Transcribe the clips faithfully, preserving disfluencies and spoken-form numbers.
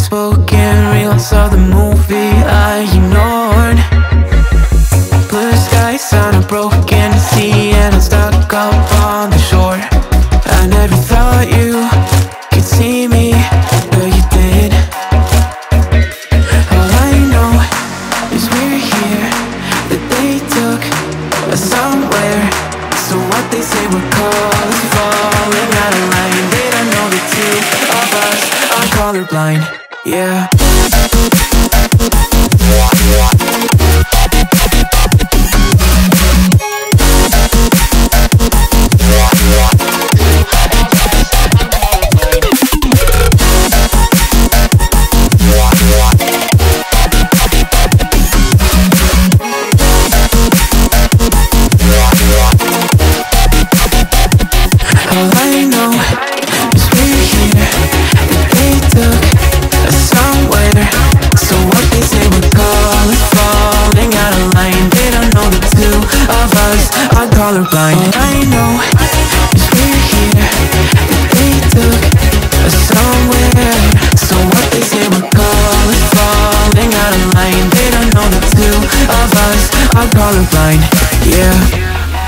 unspoken reels of the movie I ignored. Blue skies on a broken sea, and I'm stuck up on the shore. I never thought you could see me, but you did. All I know is we're here, that they took us somewhere. So what they say we're called is falling out of line. They don't know the two of us are colorblind, yeah. Colorblind. All I know is we're here, that they took us somewhere. So what they say we're called is falling out of line. They don't know the two of us are colorblind, yeah.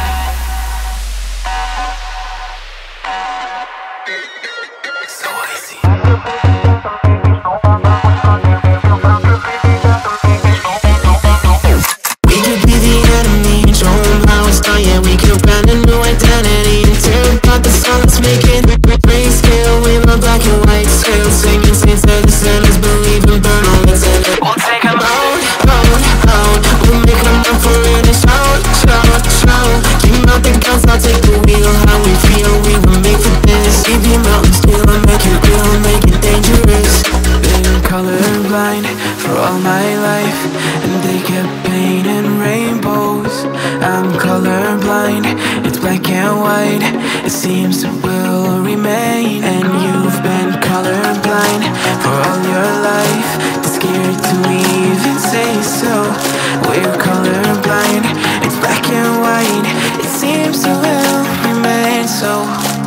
So I see. We could be the enemy and show them how it's done. Yeah, we could brand a new identity and tear apart the song that's making grayscale with my black and white scale. Singing saints of the sinners, believe and burn all that's in it. We'll take them out, out, out. We'll make them up for it and shout, shout, shout. Keep out the guns, I'll take the wheel. How we feel, we were made for this. Keep your mountains still and make it real, make it dangerous. Been colorblind for all my life, and they kept painting rainbows. I'm colorblind, it's black and white. It seems it will remain. And you've been colorblind for all your life, too scared to even say so. We're colorblind, it's black and white. It seems it will remain so.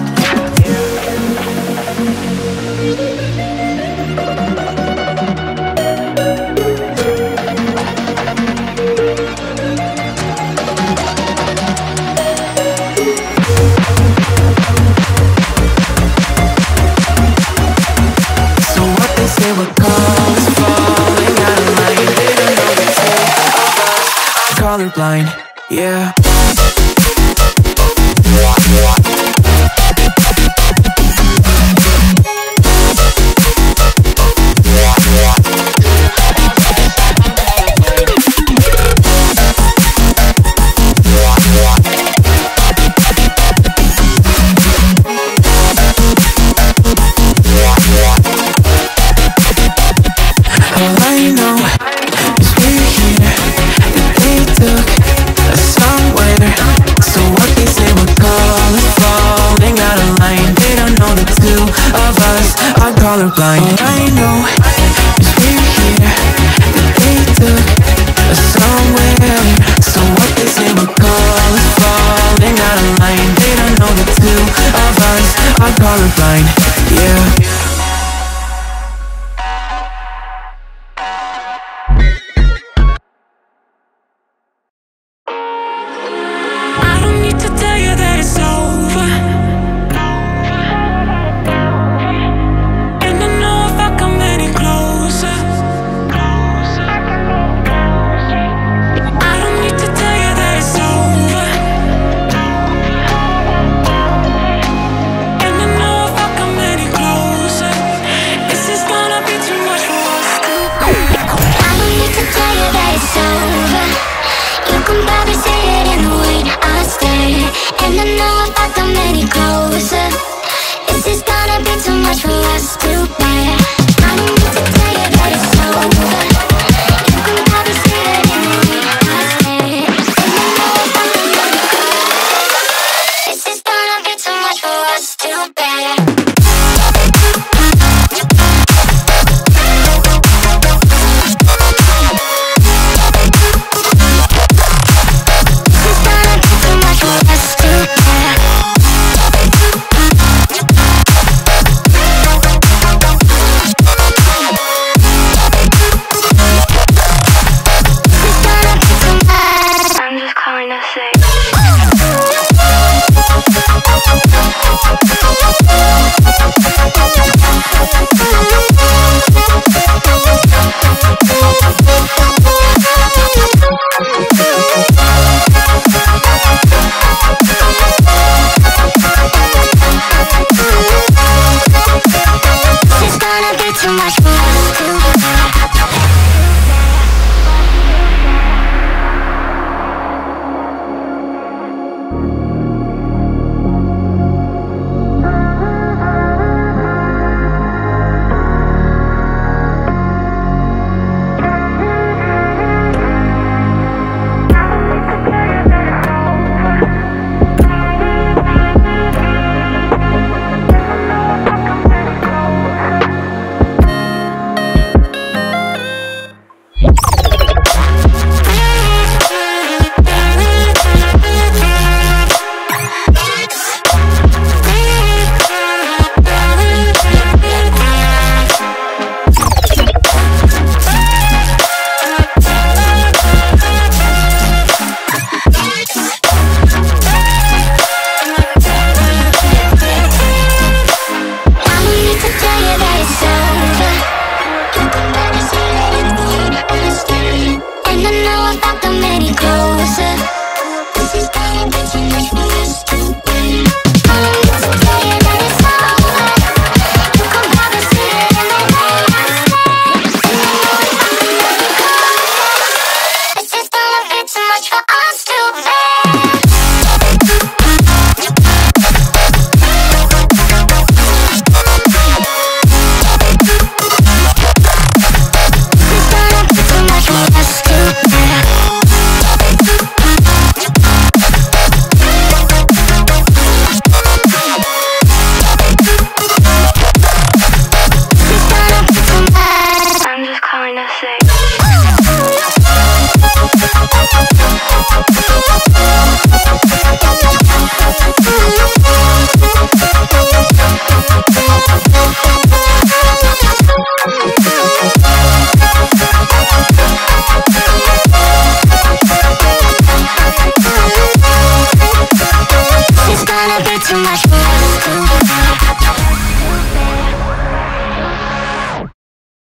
We're called falling out of line. They don't know the two of us are colorblind, yeah. Colorblind. All I know is we're here, that they took us somewhere. So what they say we're called is falling out of line. They don't know the two of us are colorblind, yeah.